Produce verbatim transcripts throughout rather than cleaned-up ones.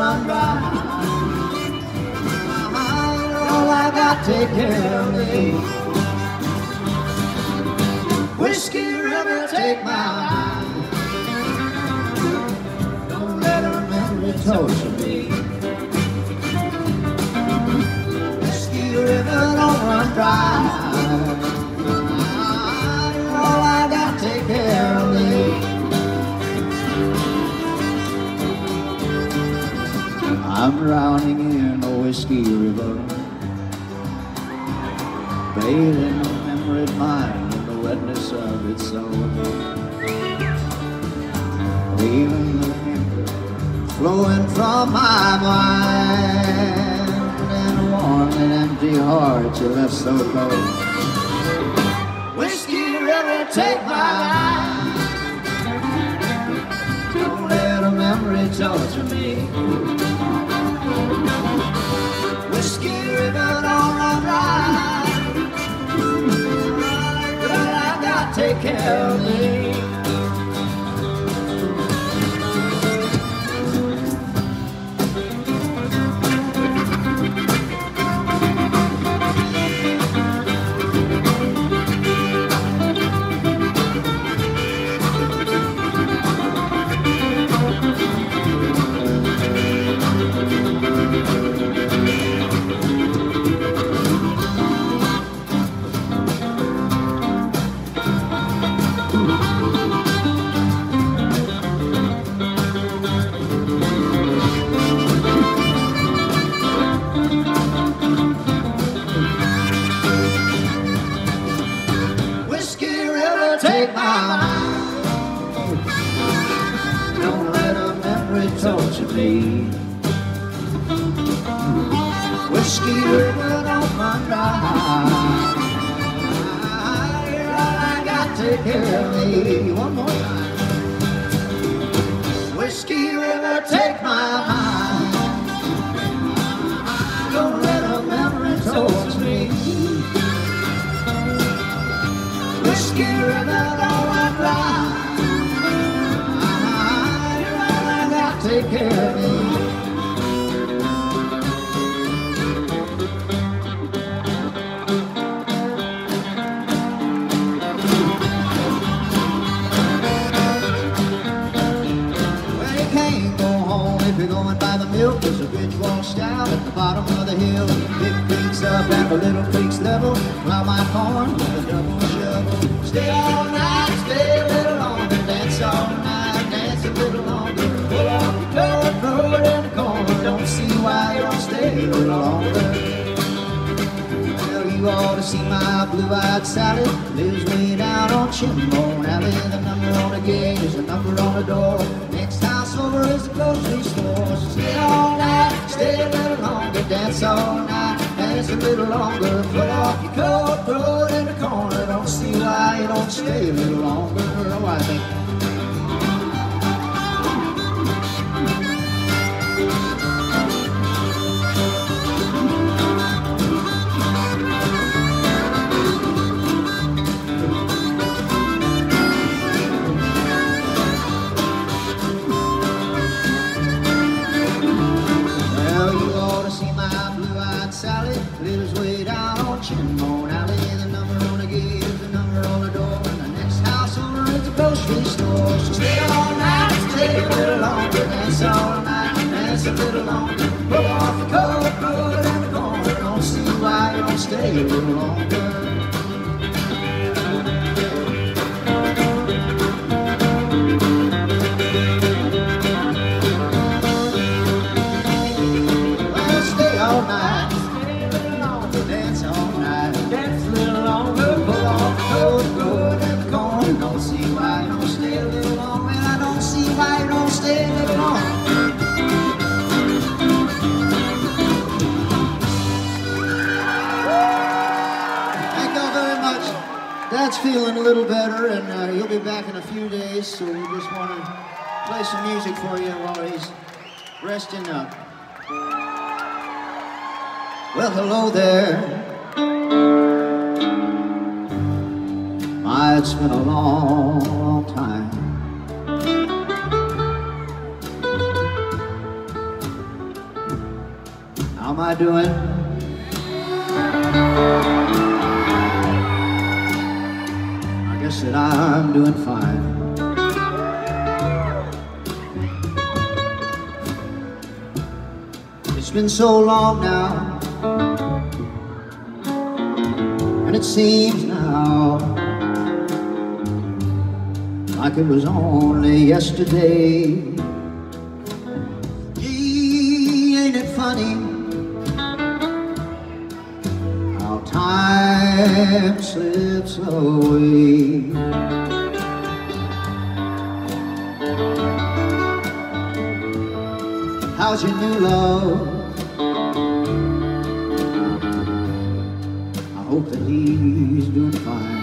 run dry. All I got, take care of me. Whiskey River, take my mind. Don't let a memory torture me. Whiskey River, don't run dry. All I got, take care of me. I'm drowning in a whiskey river, bathing a memory mine in the wetness of its soul. Even the memory flowing from my mind, and a warm and empty heart you left so cold. Whiskey River, take my life. Don't let a memory torture me. Whiskey River, don't run dry. Girl, I got to take care of me. Take my mind. Don't let a memory torture me. Whiskey River, don't run dry. All I got, take care of me. One more time. Whiskey River, take my mind. Don't let a memory torture me. Whiskey River, don't run dry. All I got, take care of me. Well, you can't go home if you're going by the milk. There's a bridge washed out at the bottom of the hill. Big creek's up at the little creek's level. Plow my corn with a double shovel. Stay all night, stay a little longer. Dance all night, dance a little longer. Pull off your coat, throw it in the corner. Don't see why you don't stay a little longer. Well, you ought to see my blue-eyed Sally. Lives way down on Chimney Alley. The number on the gate is the number on the door. Next house over is the grocery store. So stay all night, stay a little longer. Dance all night, dance a little longer. Pull off your coat, throw it in the corner. Don't see why you don't stay a little longer. Oh, I think. Sally lives way down on Chimney Alley. The number on the gate is the number on the door. And the next house over is the grocery store. So stay all night, stay a little longer. Dance all night, dance a little longer. Pull off your coat, throw it in the corner. Don't see why you don't stay a little longer. Well, stay all night. Dance all night, dance a little longer. Pull off the coat, throw it in the corner. Don't see why you don't stay a little longer. And I don't see why you don't stay a little longer. Thank you all very much. Dad's feeling a little better, and uh, he'll be back in a few days. So we just want to play some music for you while he's resting up. Well, hello there. My, it's been a long, long time. How am I doing? I guess that I'm doing fine. It's been so long now, and it seems now like it was only yesterday. Gee, ain't it funny how time slips away? How's your new love? I hope that he's doing fine.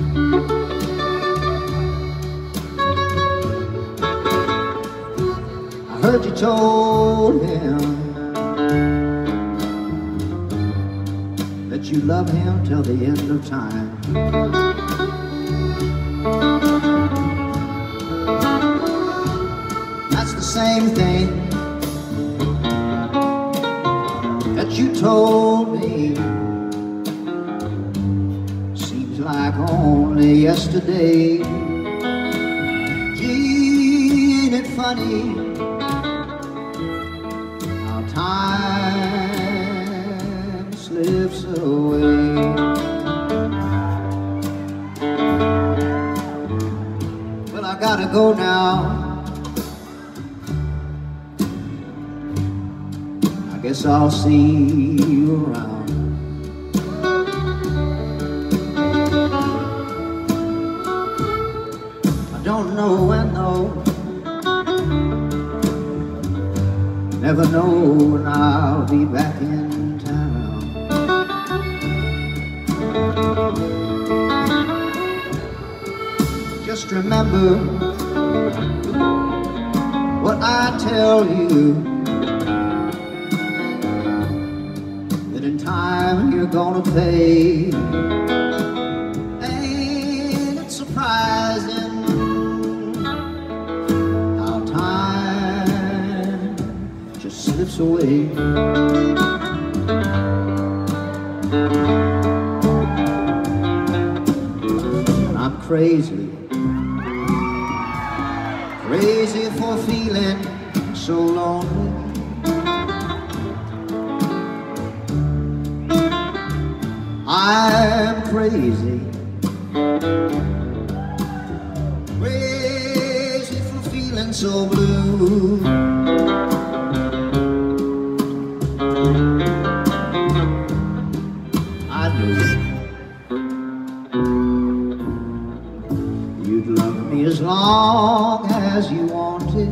I heard you told him that you love him till the end of time. That's the same thing that you told me. Seems like only yesterday. Gee, ain't it funny how time slips away? Well, I gotta go now. I guess I'll see you around. I don't know when though, never know when I'll be back in town. Just remember what I tell you, that in time you're gonna pay. Ain't it surprising how time just slips away? And I'm crazy, crazy for feeling so lonely. I'm crazy, crazy for feeling so blue. I knew you'd love me as long as you wanted.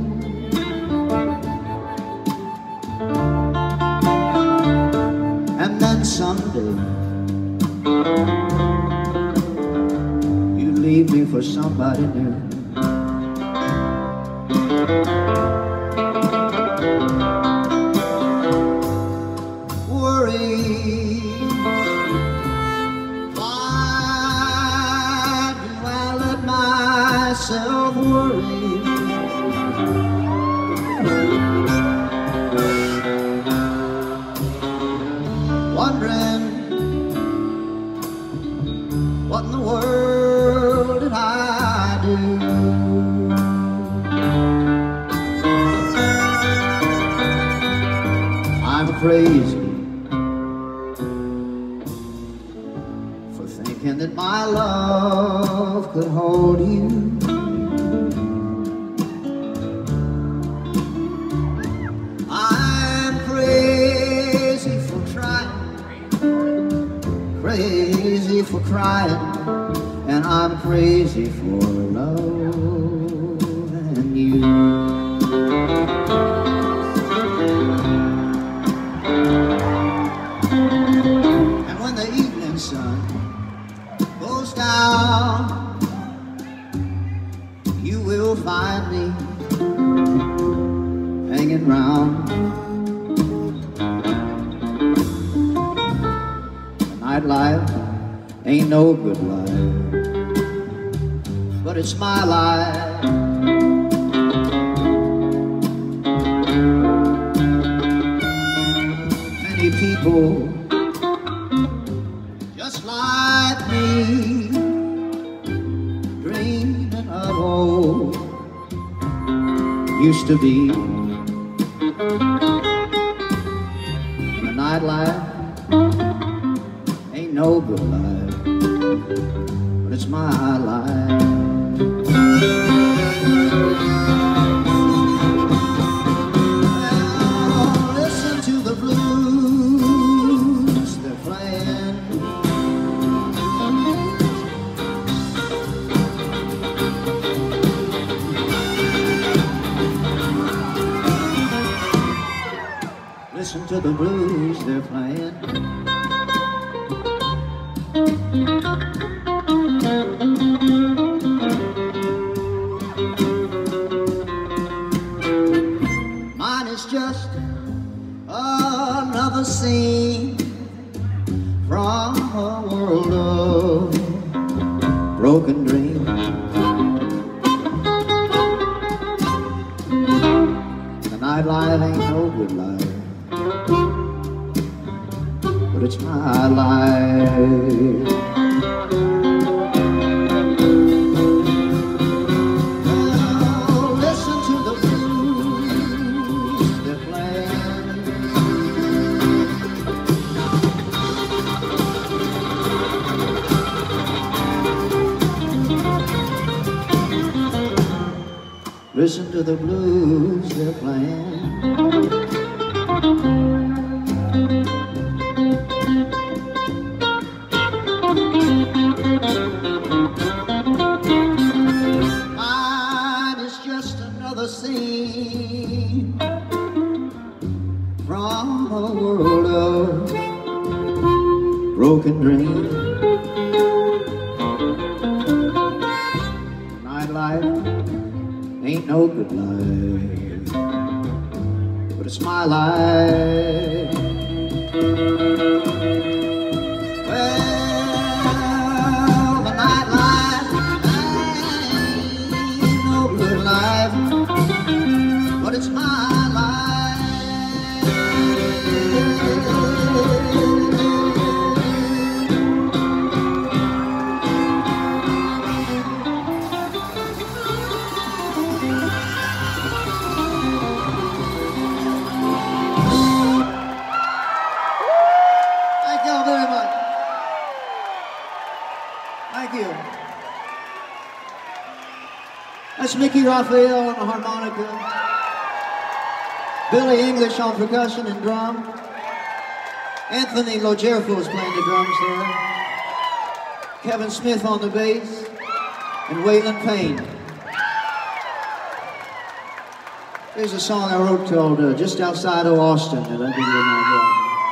And then someday you leave me for somebody new. Worry, why do I let myself worry? Wondering what in the world did I do? I'm crazy for thinking that my love could hold you. I'm crazy for trying, crazy for crying, and I'm crazy for loving you. And when the evening sun goes down, you will find me hanging round. Nightlife ain't no good life, but it's my life. Many people just like me, dreaming of old used to be. The nightlife ain't no good life, but it's my life. Well, listen to the blues they're playing. Listen to the blues they're playing. Mine is just another scene from a world of broken dreams. The nightlife ain't no good life, but it's my life. Well, listen to the blues they're playing. Listen to the blues they're playing. Mine is just another scene from a world of broken dreams. Nightlife ain't no good life, but it's my life. Well, the nightlife ain't no good life, but it's my life. Thank y'all very much. Thank you. That's Mickey Raphael on the harmonica, Billy English on percussion and drum, Anthony Logerfo is playing the drums there, Kevin Smith on the bass, and Waylon Payne. There's a song I wrote called uh, Just Outside of Austin that I did with my brother.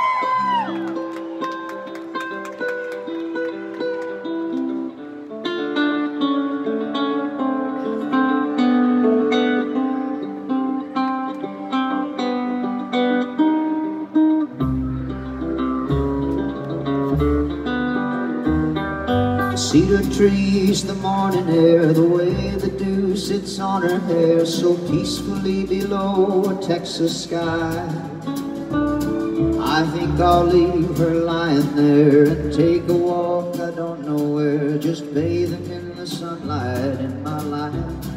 Cedar trees, the morning air, the way the dew sits on her hair, so peacefully below a Texas sky. I think I'll leave her lying there and take a walk, I don't know where, just bathing in the sunlight in my life.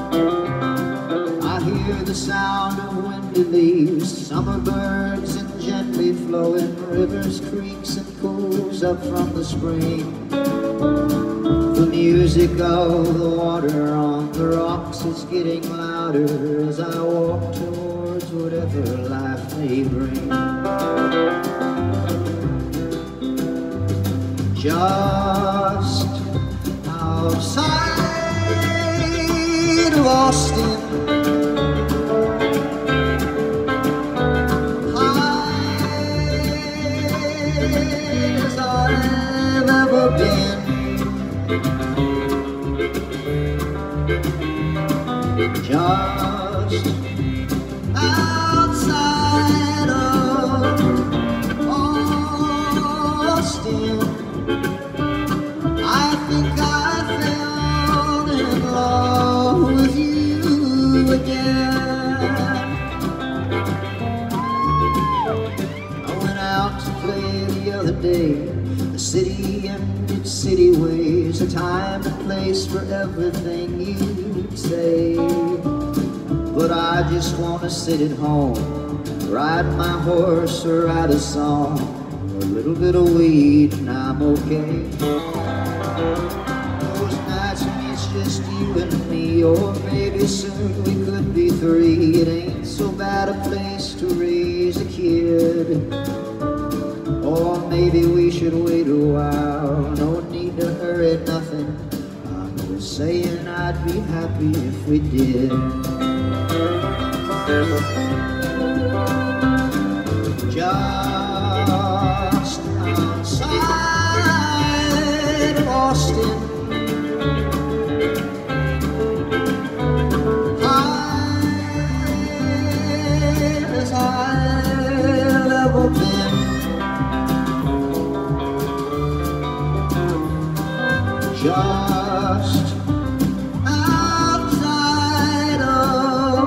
I hear the sound of windy leaves, summer birds and gently flowing rivers, creeks and pools up from the spring. The music of the water on the rocks is getting louder as I walk towards whatever life may bring. Just outside of Austin, high as I've ever been. Just outside of Austin, I think I fell in love with you again. I went out play the other day. The city and its city ways, a time and place for everything you'd say. But I just want to sit at home, ride my horse or write a song, a little bit of weed and I'm okay. Those nights when it's just you and me, or maybe soon we could be three. It ain't so bad a place to raise a kid. Or maybe we should wait a while, no need to hurry nothing. I'm just saying I'd be happy if we did. Just outside of Austin, high as I've ever been. Just outside of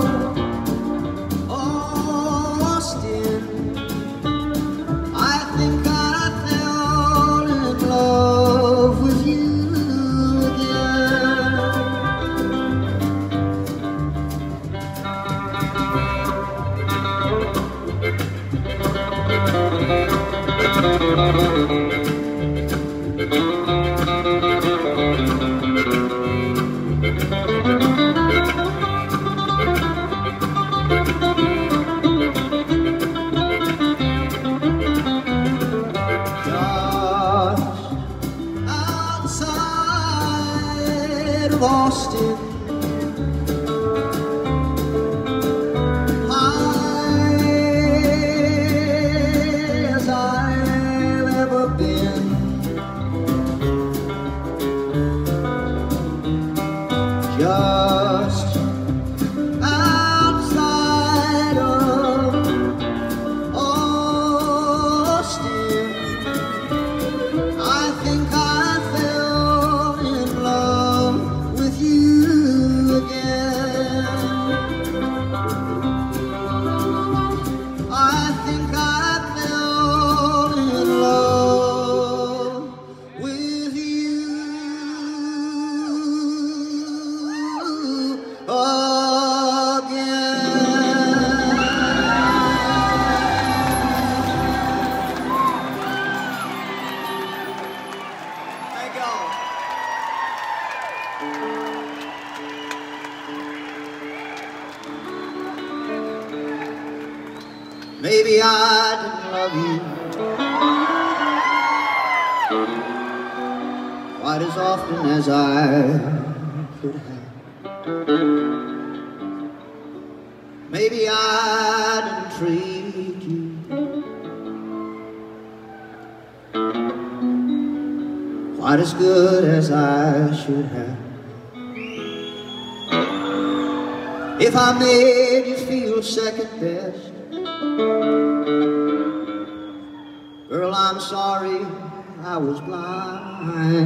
Austin, I think I fell in love with you Austin, high as I've ever been. Just outside of Austin, I think I fell in love with you again. I think I fell in love with you again. Thank y'all. Maybe I didn't love you quite as often as I could have. Maybe I didn't treat you quite as good as I should have. If I made you feel second best, girl, I'm sorry I was blind.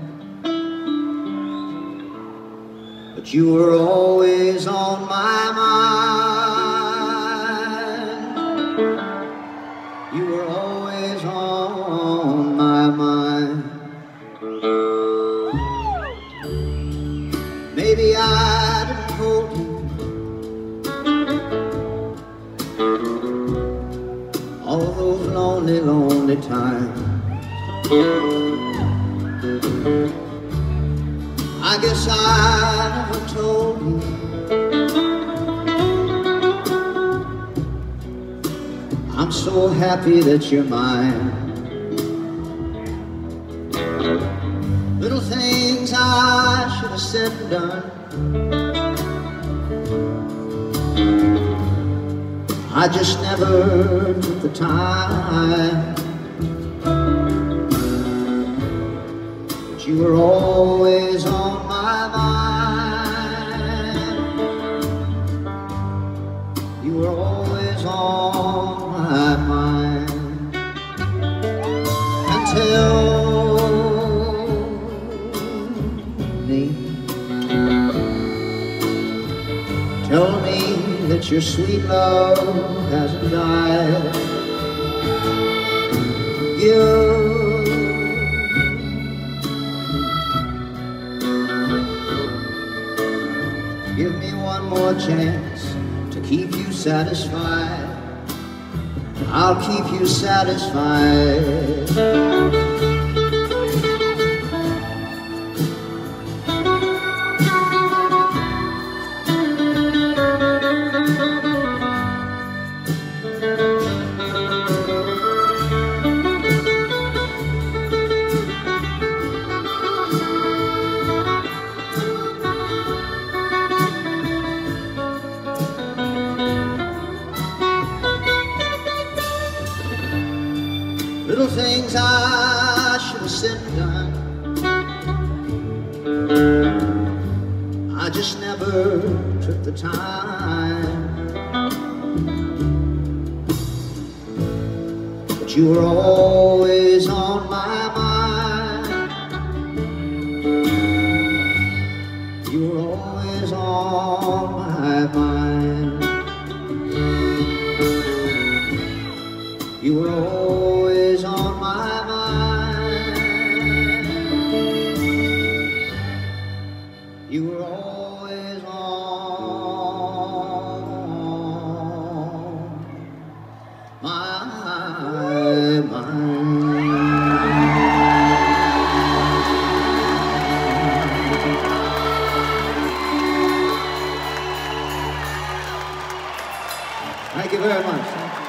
But you were always on my mind. You were always on my mind. Maybe I didn't hold you all those lonely, lonely times. I guess I never told you I'm so happy that you're mine. Little things I should have said and done, I just never took the time. But you were always on my mind. You were always on my mind. Until me, tell me that your sweet love hasn't died. you. Give me one more chance to keep you satisfied. I'll keep you satisfied. Little things I should have said and done, I just never took the time. But you were always on my mind. You were always on my mind. You were always on my mind. You were always on my mind. Thank you very much.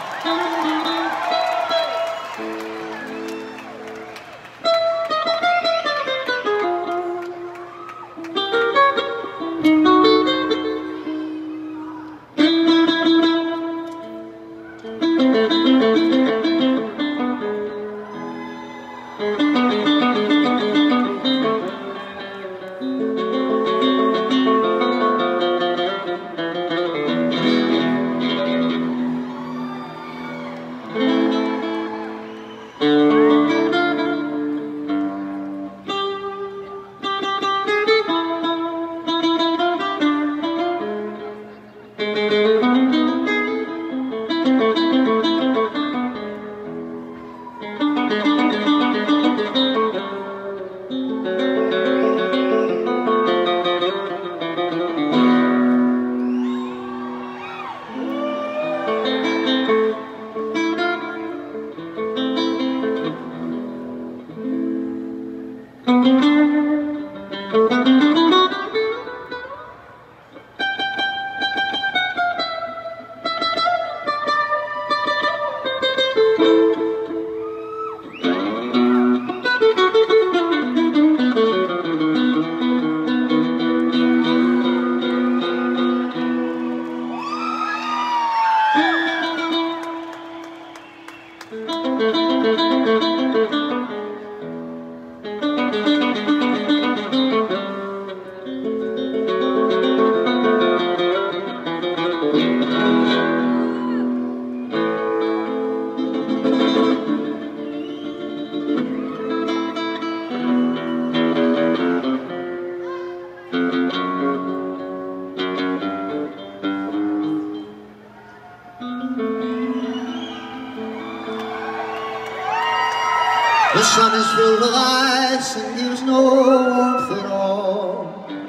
The sun is filled with ice and gives no warmth at all,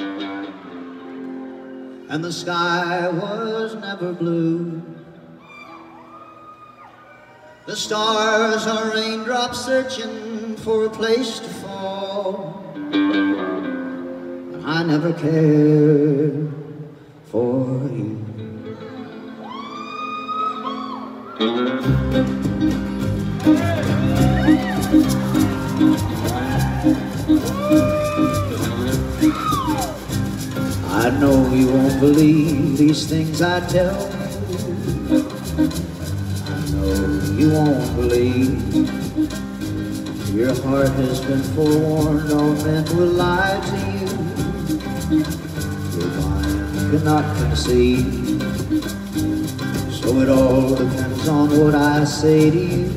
and the sky was never blue. The stars are raindrops searching for a place to fall, and I never cared for you. I know you won't believe these things I tell you. I know you won't believe. Your heart has been forewarned, all men will lie to you. Your mind cannot conceive. So it all depends on what I say to you.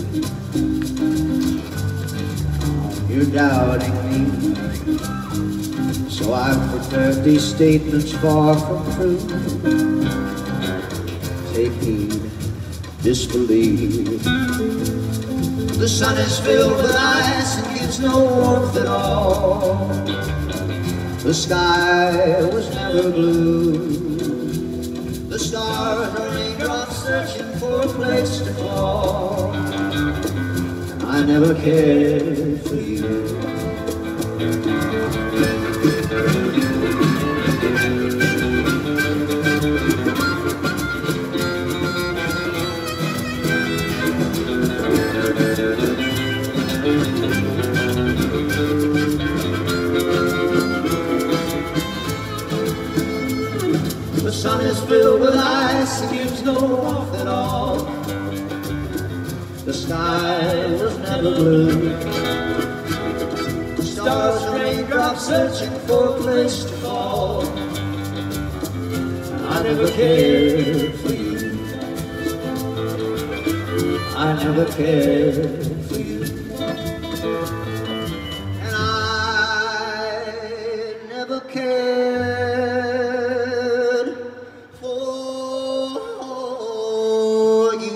You're doubting me, so I've prepared these statements far from true. Take heed, disbelieve. The sun is filled with ice and gives no warmth at all. The sky was never blue. The stars are raindrops searching for a place to fall. I never cared for you. The sun is filled with ice and gives no warmth at all. The sky was never blue. The stars are raindrops searching for a place to fall. I never cared for you. I never cared for you. And I never cared for you.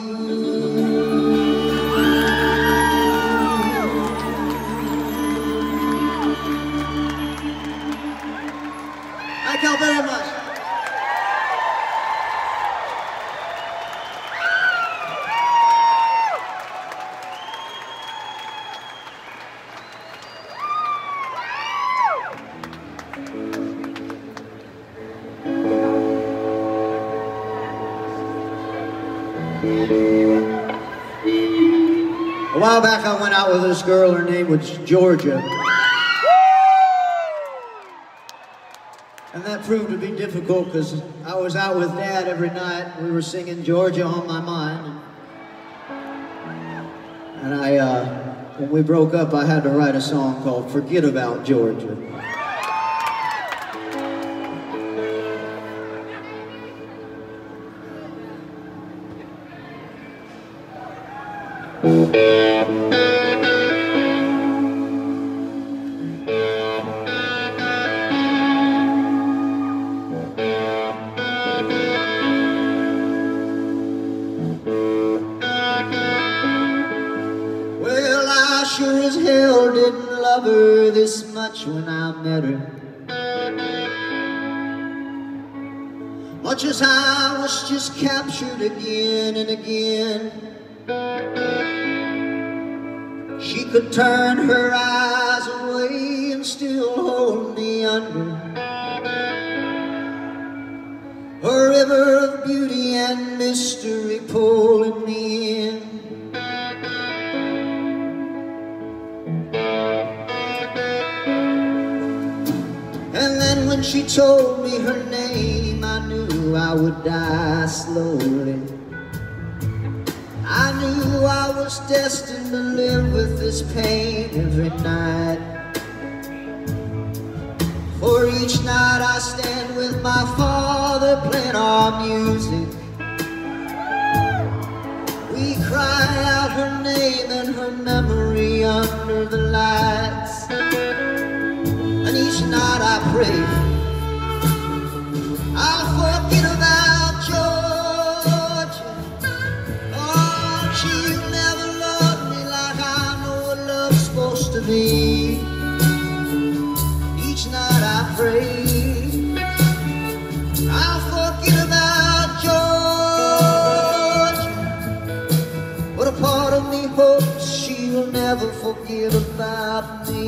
Thank you very much. A while back I went out with this girl, her name was Georgia. And that proved to be difficult because I was out with Dad every night. We were singing Georgia on My Mind. And I, uh, when we broke up, I had to write a song called Forget About Georgia. Well, I sure as hell didn't love her this much when I met her. Much as I was just captured again and again. She could turn her eyes away and still hold me under. A river of beauty and mystery pulling me in. And then when she told me her name, I knew I would die slowly. I knew I was destined to live with this pain every night. For each night I stand with my father playing our music. We cry out her name and her memory under the lights. And each night I pray I'll forget about Georgia. Oh, she never loved me like I know what love's supposed to be. Each night I pray I'll forget about Georgia. But a part of me hopes she'll never forget about me.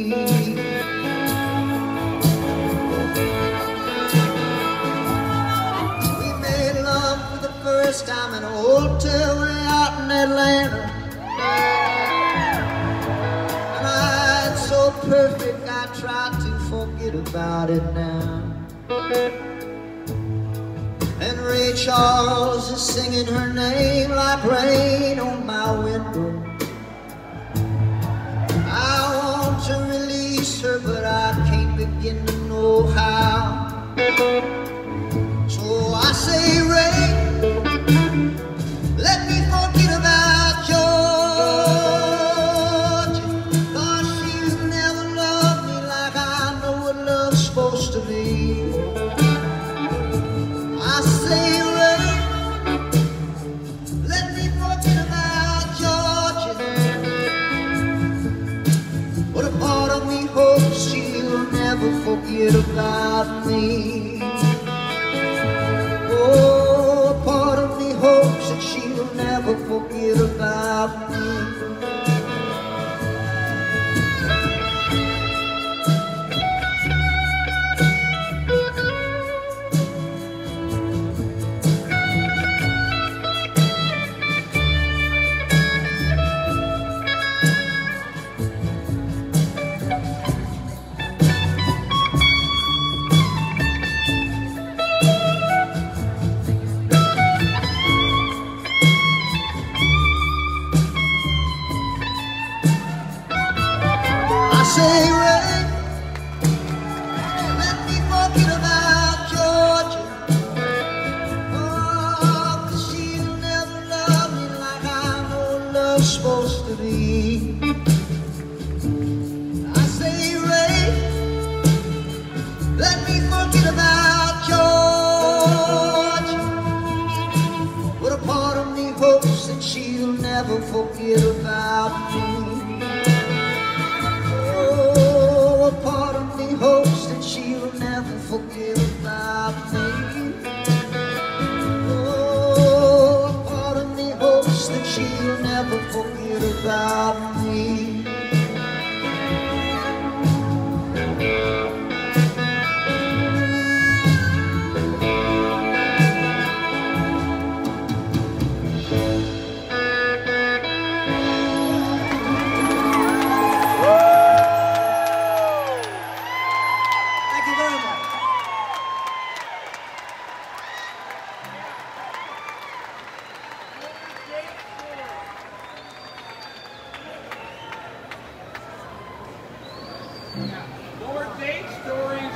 First time in a hotel way out in Atlanta. And I, it's so perfect I try to forget about it now. And Ray Charles is singing her name like rain on my window. I want to release her, but I can't begin to know how. So I say, Ray, let me forget about Georgia. 'Cause she's never loved me like I know what love's supposed to be. I say, Ray, let me forget about forget about me. Oh, part of me hopes that she'll never forget about me. Say, Ray, let me forget about Georgia. Oh, 'cause she'll never love me like I know love's supposed to be. I say, Ray, let me forget about Georgia. But a part of me hopes that she'll never forget about me. Part of me hopes that she'll never forget about me. Oh, a part of me hopes that she'll never forget about me. More date stories.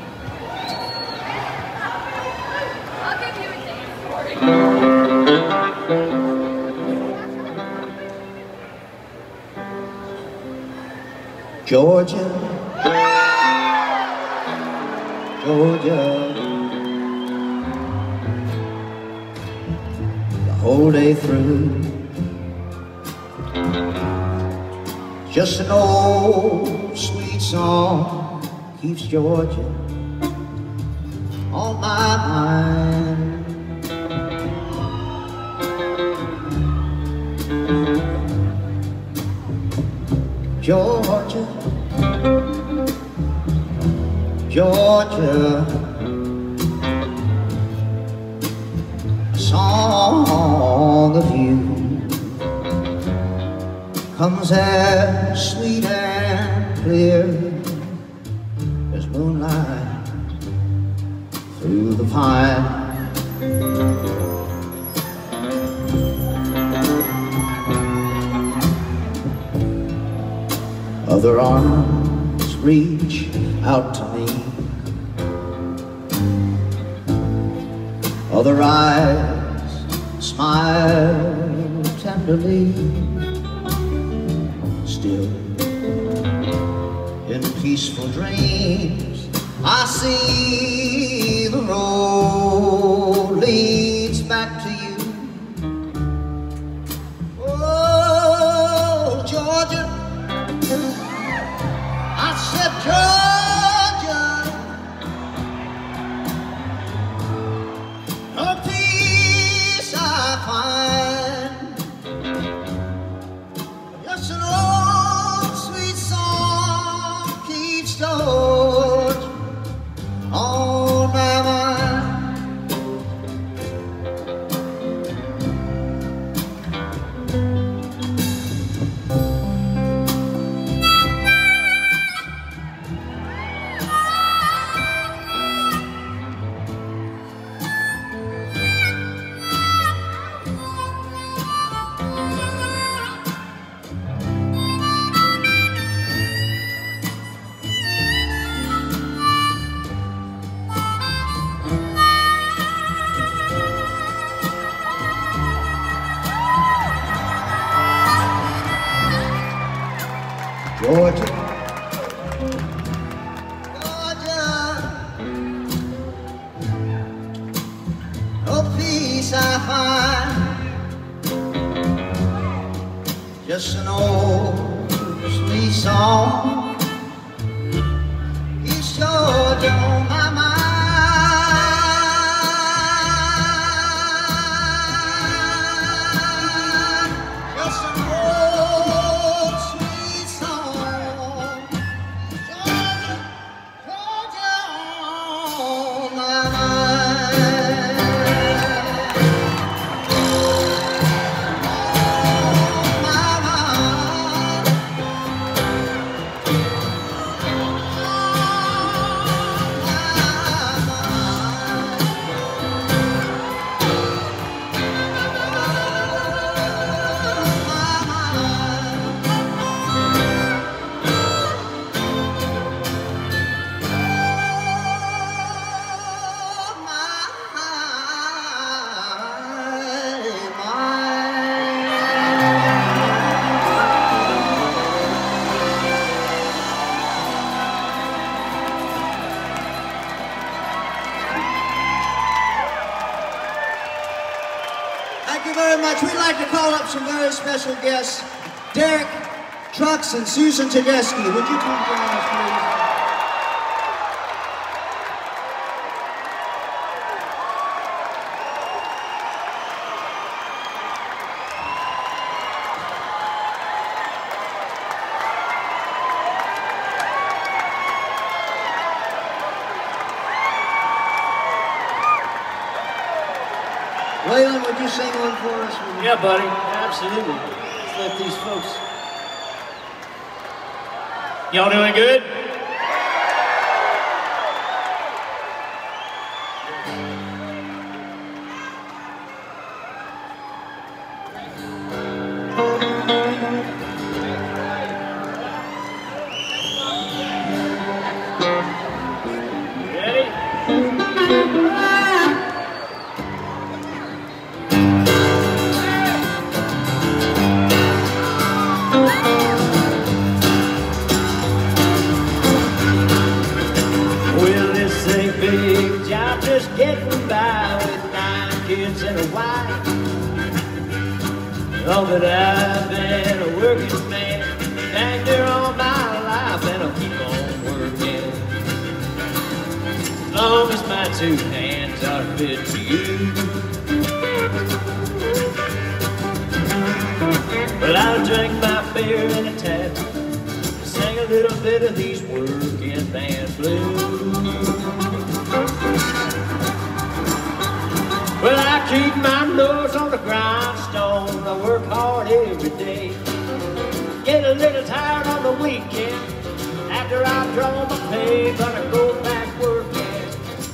I'll give you a date story. Georgia, Georgia, the whole day through, just an old sweet song keeps Georgia on my mind. Georgia, Georgia, a song of you comes as sweet and clear as moonlight through the pine. Other arms reach out to me, other eyes smile tenderly. Still, in peaceful dreams, I see the road leads back to you. Oh, Georgia, I said, Georgia, no peace I find. Just an old sweet song keeps Georgia on my mind. Georgia, Georgia, no peace I find. Just an old sweet song. East Georgia like to call up some very special guests, Derek Trucks and Susan Tedeschi. Would you come join us, please? Waylon, would you sing one for us? Yeah, buddy. Absolutely. Let's let these folks. Y'all doing good? Oh, but I've been a working man, and you're all my life, and I'll keep on working as long as my two hands are fit to you. Well, I'll drink my beer in a tavern, sing a little bit of these working man blues. Well, I keep my nose on the grindstone. I work hard every day. Get a little tired on the weekend. After I draw my pay, but I go back working.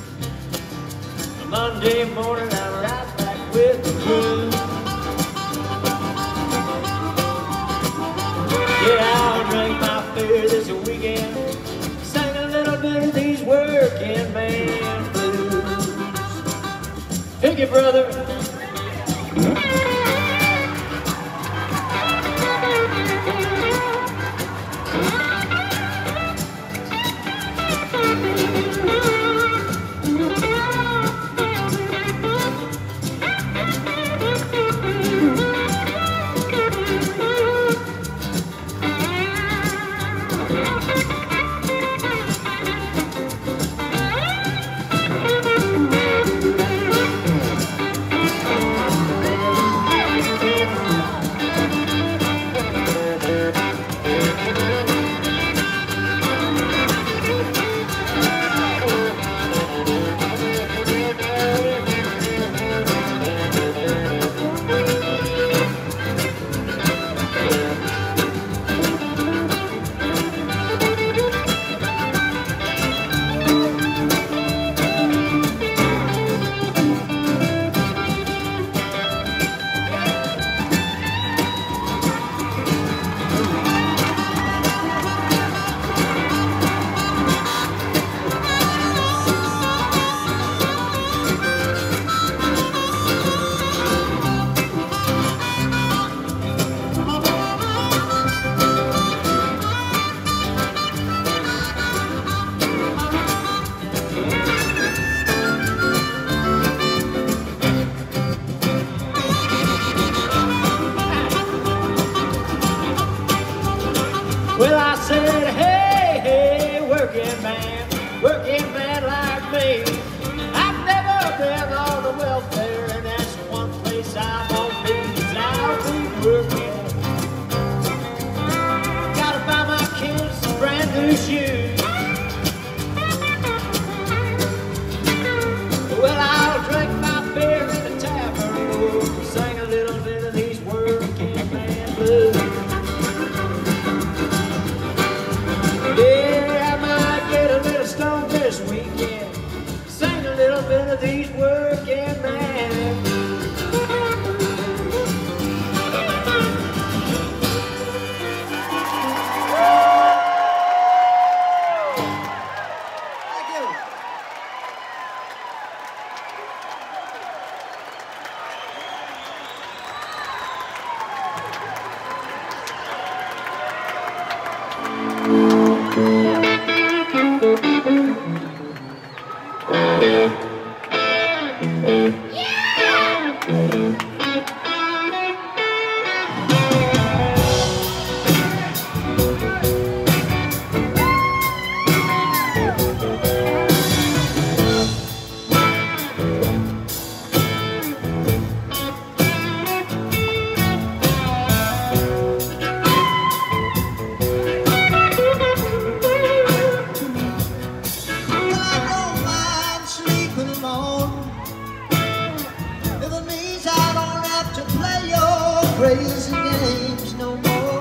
Monday morning, I'm right back with the crew. Yeah, I'll drink my beer this weekend. Sing a little bit of these working man blues. Pick it, brother. Well, I said, hey, hey, working man, working man like me. I've never been on the welfare, and that's one place I won't be, 'cause I'll be working. Gotta buy my kids some brand new shoes. Well, I'll drink my beer in the tavern, sing a little bit of these working man blues. Yeah, I might get a little stoned this weekend, sing a little bit of these working man. Thank you. crazy games no more.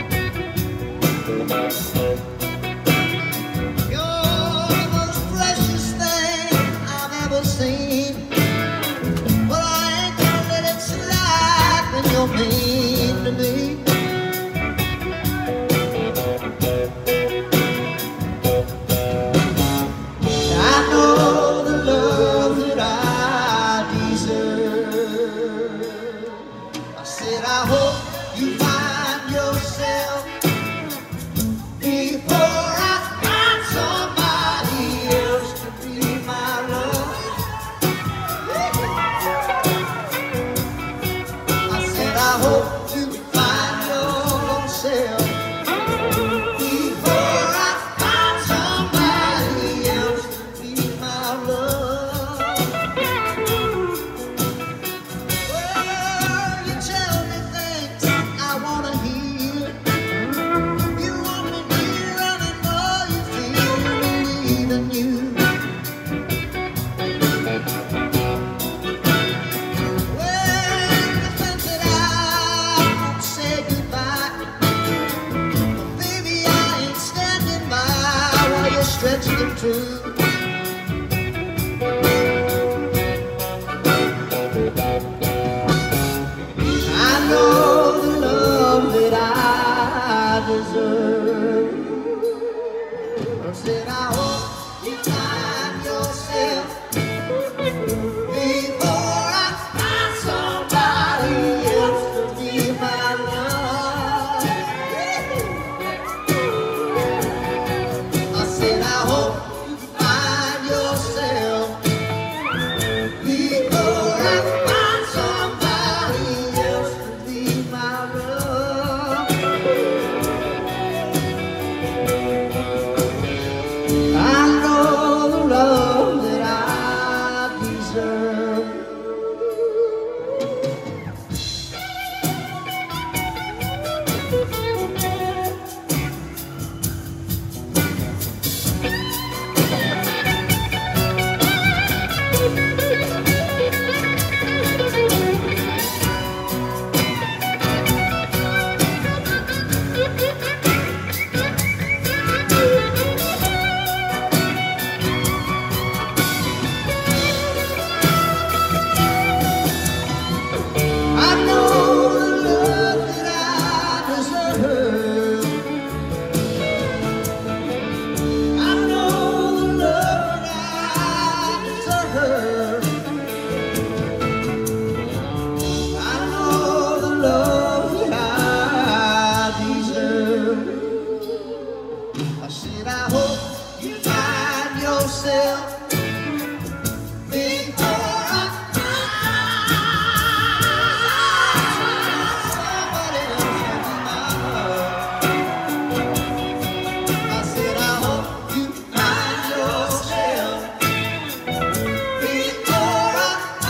You're the most precious thing I've ever seen. Well, I ain't gonna let it slide when you're mean to me. I know the love that I deserve. I said I hope you find yourself before I find somebody else to be my love. I said I hope you find yourself before I find somebody else to be my love. Well, you tell me things I wanna hear. You want me near and I know you feel believe in you. Well, you think that I won't say goodbye. Baby, I ain't standing by while you stretch the truth. I know the love that I deserve. I said I hope you find yourself before I find somebody else to be my love. I said I hope you find yourself before I find somebody else to be my love. I know the love that I deserve. I know the love that I deserve. I know the love that I deserve. I know the love that I deserve. I said I hope you find yourself before I somebody else to be my love. I said I hope you find yourself before I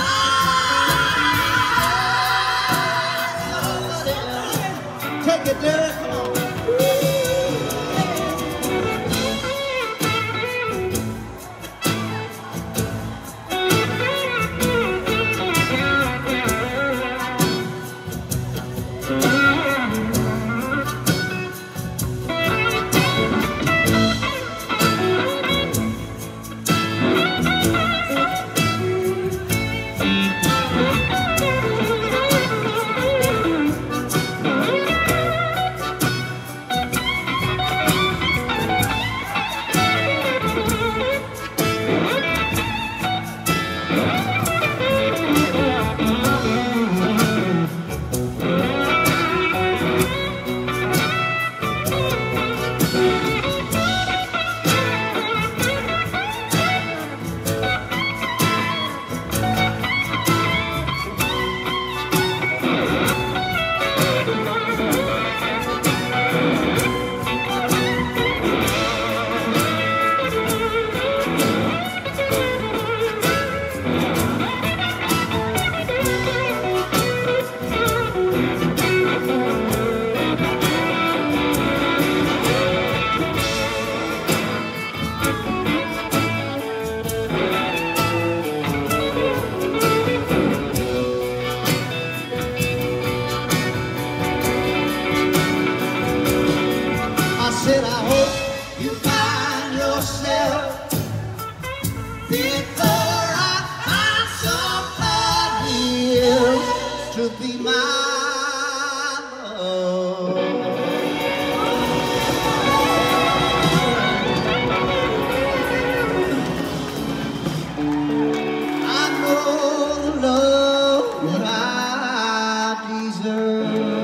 find somebody else. Take it, Derek, come on. said, I hope you find yourself before I find somebody else to be my love. I know the love that I deserve.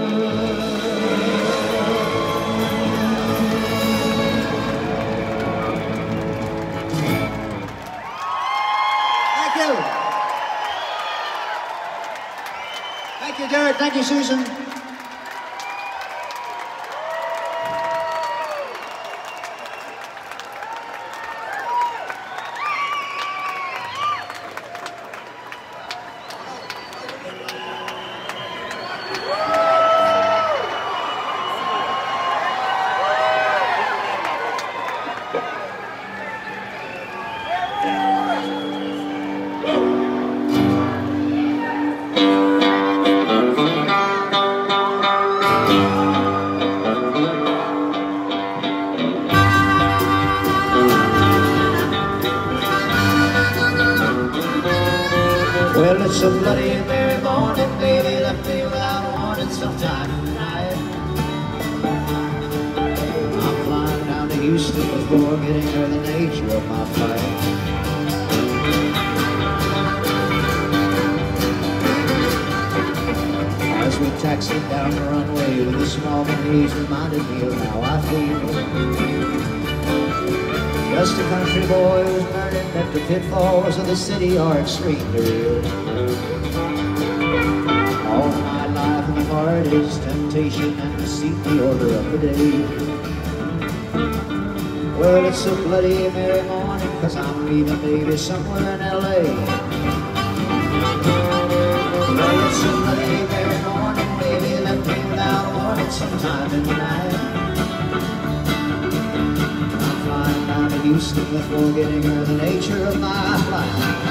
Thank you, Derek. Thank you, Susan. Well, it's a bloody Mary morning, baby, left me without warning sometime tonight. I'm flying down to Houston before getting her the nature of my flight. As we taxied down the runway with a small breeze reminded me of how I feel. Just a country boy who's learning that the pitfalls of the city are extremely real. All my life in the heart is temptation and deceit, the order of the day. Well, it's a bloody Mary morning, cause I'm leaving baby somewhere in L A. Well, it's a bloody Mary morning, baby, left me without warning sometime in the night. Down to Houston before getting her the nature of my flight.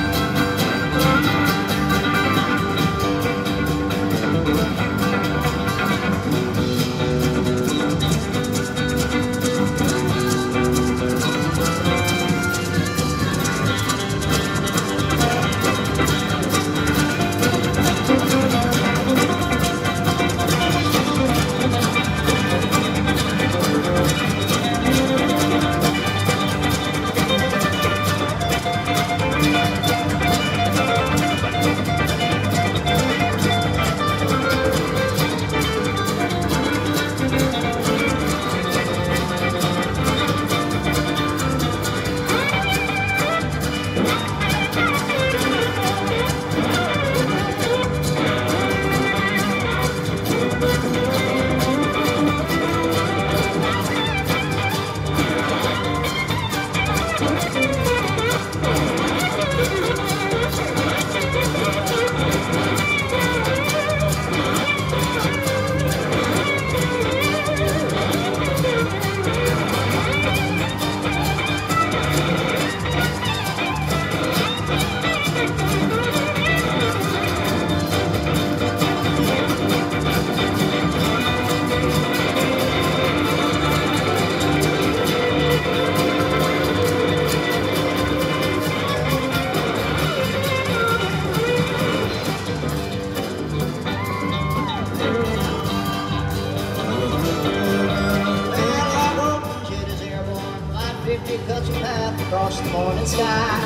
Cuts a path across the morning sky,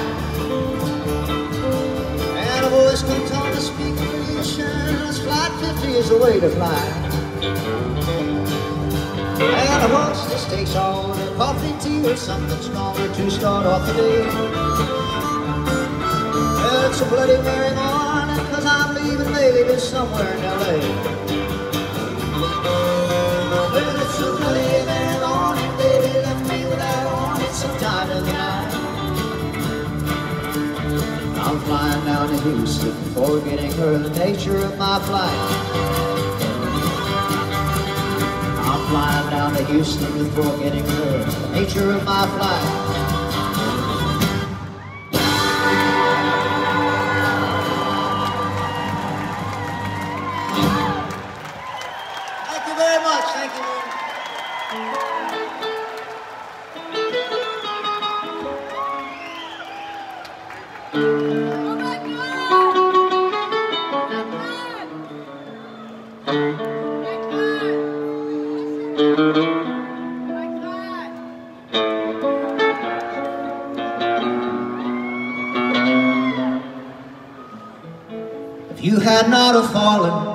and a voice comes on to speak creations. Flight fifty is the way to fly, and a hostess takes all her coffee, tea, or something stronger to start off the day. Well, it's a bloody Mary morning, cause I'm leaving baby to somewhere in L A. Well, it's a bloody Mary morning, baby, left me without sometime in the night. I'm flying down to Houston before getting her the nature of my flight. I'm flying down to Houston before getting her the nature of my flight. Thank you very much. Thank you. If you had not have fallen,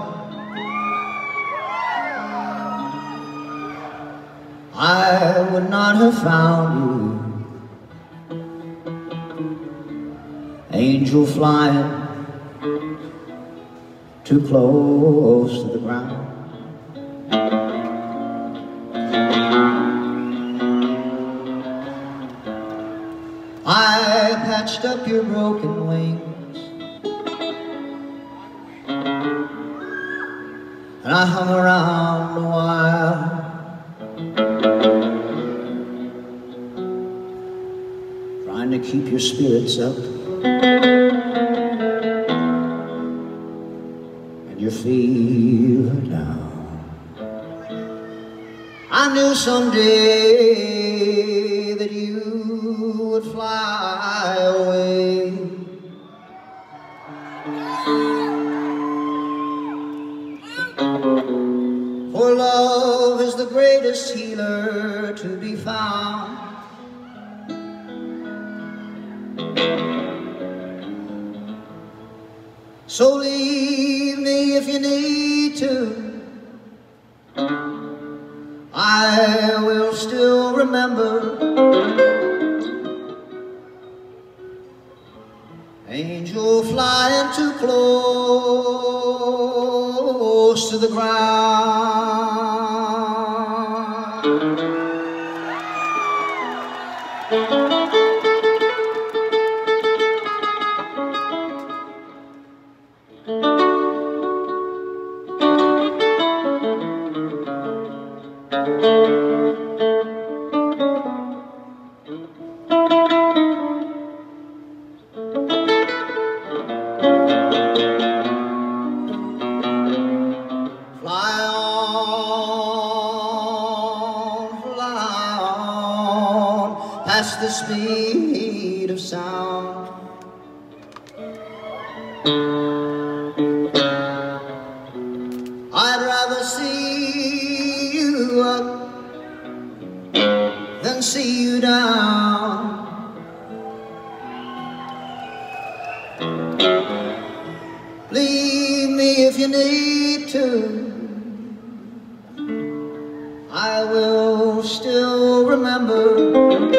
I would not have found you. Angel flying too close to the ground. I patched up your broken wings, and I hung around a while, trying to keep your spirits up and your fever down. I knew someday that you would fly away. For love is the greatest healer to be found. So leave me if you need to. I will still remember. Angel flying too close to the ground. Past the speed of sound, I'd rather see you up than see you down. Leave me if you need to. I will still remember.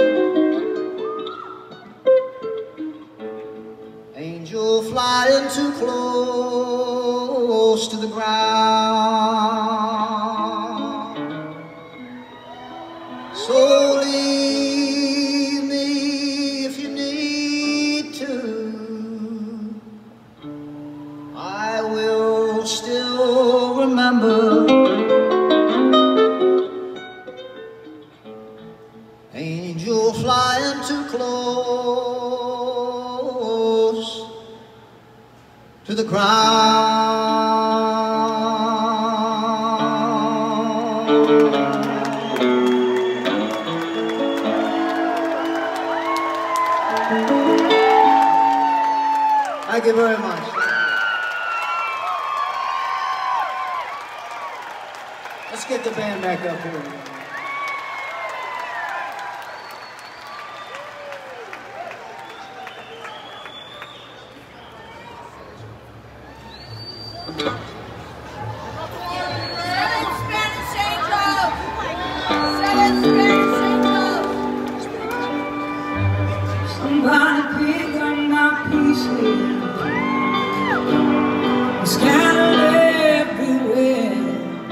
Angel flying too close to the ground. So leave me if you need to. I will still remember. Angel flying too close to the ground. Thank you very much. Let's get the band back up here. Somebody pick up my pieces, scattered everywhere,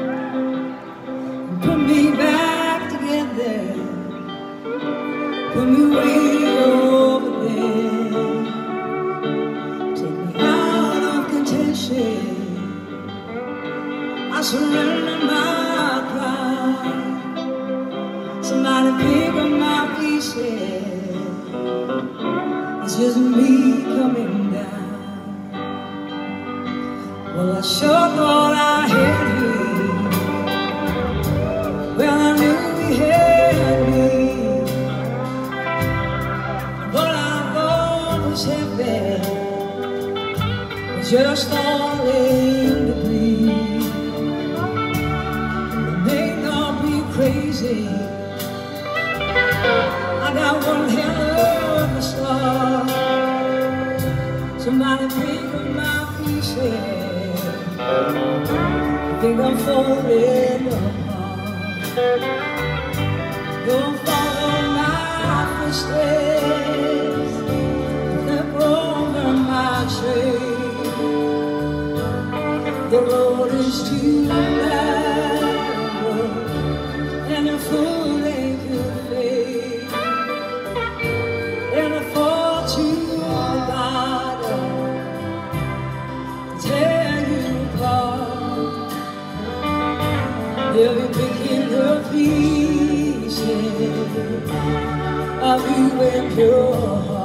put me back together, put me way over there, take me out of contention. I surrender my pride. Somebody pick up my pieces. It's just me coming down. Well, I sure thought I had you. Well, I knew we had me, but I thought was heaven was just falling debris. It may not be crazy. I got one hell of a star. Somebody pick up my pieces. I think I'm falling apart. Don't follow my footsteps. Step over my trail. The road is too narrow, and a fool ain't could fade. And I fall to the bottom, tear you apart. They'll be picking the pieces of you and your heart.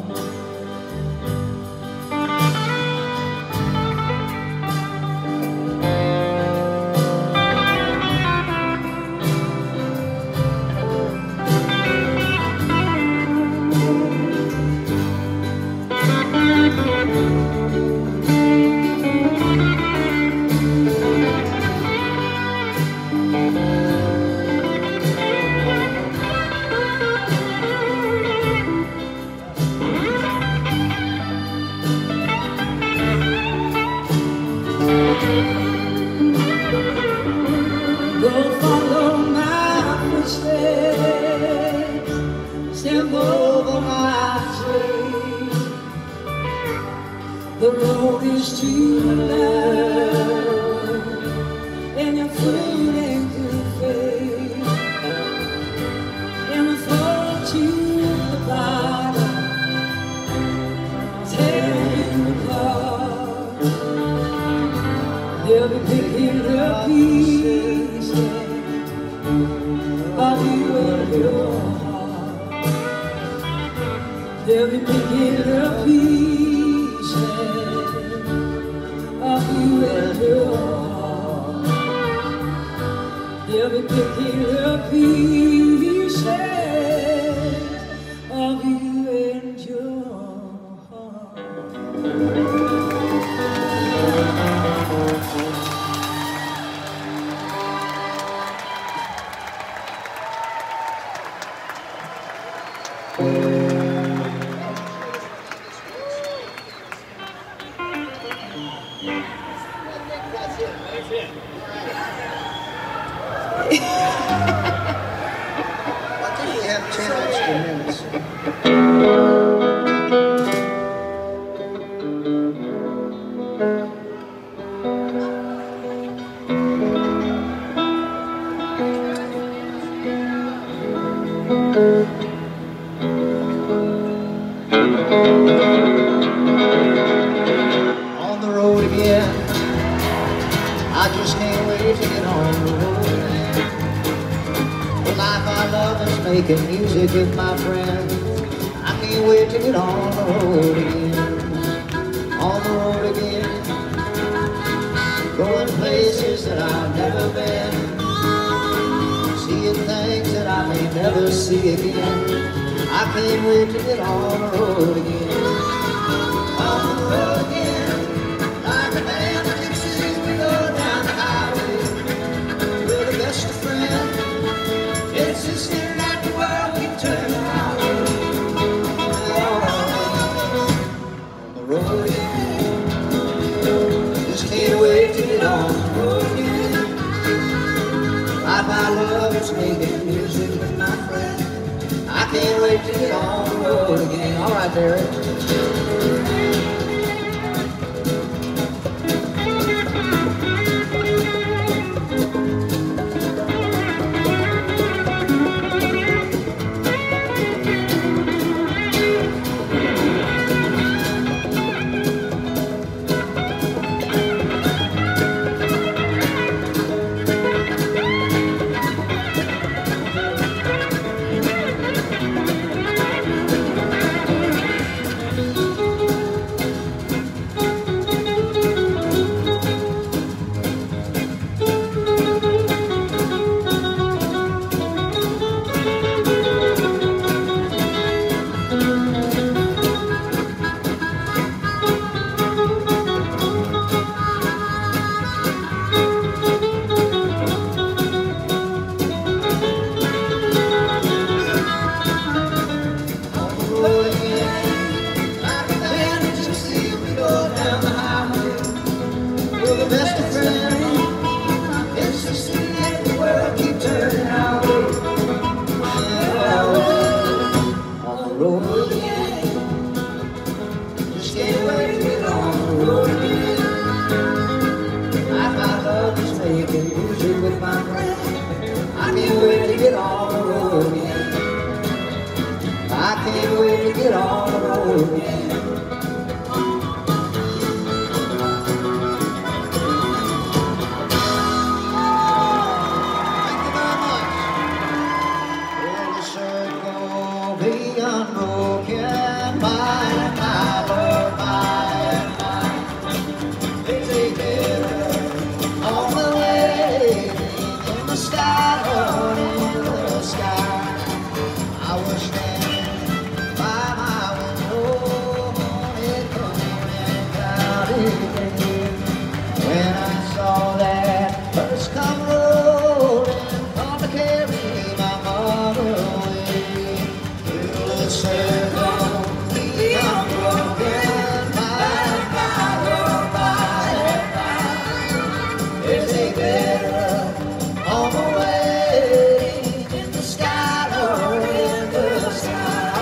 Go follow my footsteps, step over my trail. The road is too narrow, and your foot ain't too fade. And I fall to the bottom, tear you apart. They'll be picking the pieces of you and your heart. They'll be picking the pieces of you and your heart. They'll be picking the pieces of you and your heart. I think we have ten extra minutes. On the road again, I just can't wait to get on the road again. The life I love is making music with my friends. I can't wait to get on the road again. On the road again, going places that I've never been, seeing things that I may never see again. I can't wait to get on the road again. On the road again, like a band of gypsies, we go down the highway. We're the best of friends. It's just here that the world can turn around. On the road again, just can't wait to get on the road again. Life I love is making music with my friends. I can't wait to get on the road again. All right, Derek. Unbroken by and by, Lord, by and by. There's a mirror on the way in the sky, Lord, in the sky. I was standing by my window, it cold and cloudy day, when I saw that hearse come rolling, come to carry my mother away. Circle, the unbroken, by and by, Lord, by and by. There's a better on the way in the sky, Lord, in the sky.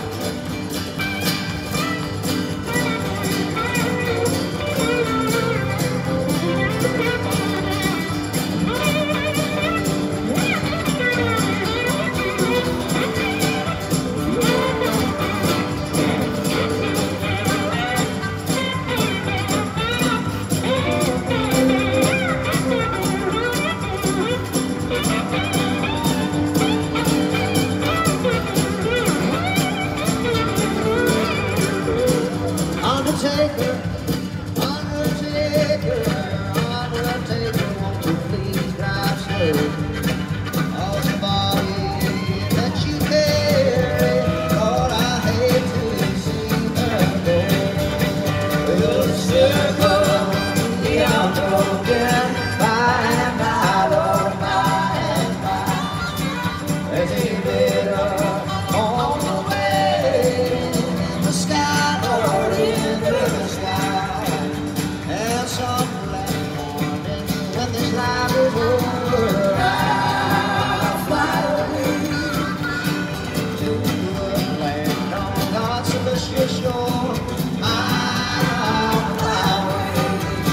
Undertaker, Undertaker, Undertaker, won't you please drive slow? Oh, somebody that you carry, Lord, I hate to see her go. Well, the circle, the unbroken, by and by, Lord, by and by. There's a better on the way in the sky, Lord, in the sky. And some black morning when this life is over, I'll fly away to a land on God's celestial shore. I'll fly away,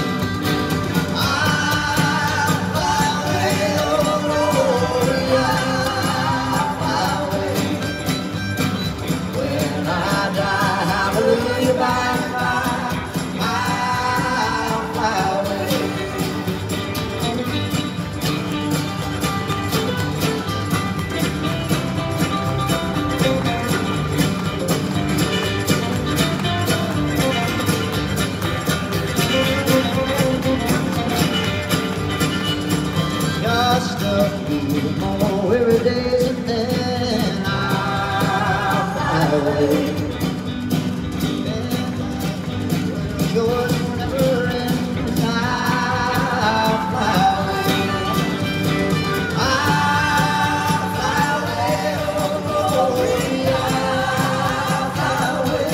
I'll fly away, oh glory, I'll fly away. When I die, hallelujah, by and by, I'll fly away. Just a few more weary days and then I'll fly away. Yours will never end. I'll fly away. I'll fly away, oh glory, I'll fly away.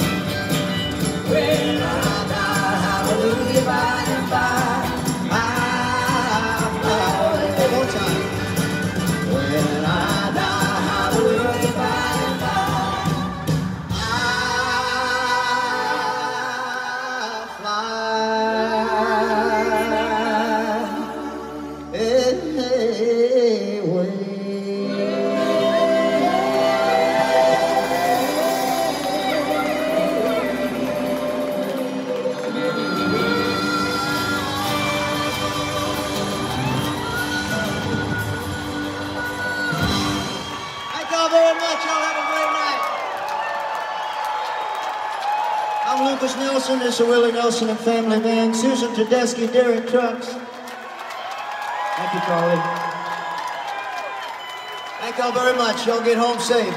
When I die, hallelujah, by and by, I'll fly away. One more time. When I die, hallelujah, by and by, I'll fly away. Thank y'all very much. Y'all have a great night. I'm Lucas Nelson. This is Willie Nelson and Family Band. Susan Tedeschi, Derek Trucks. Thank you, Carly. Thank y'all very much. Y'all get home safe.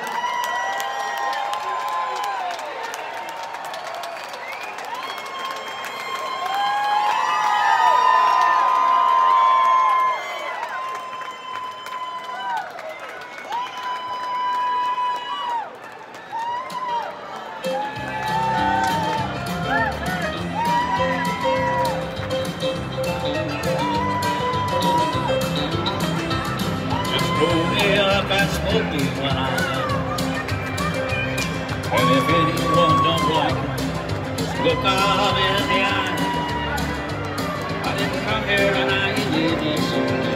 Pull me up and smoke me when I'm done. And if anyone don't like it, just look up in the eye. I didn't come here and I ain't leaving soon.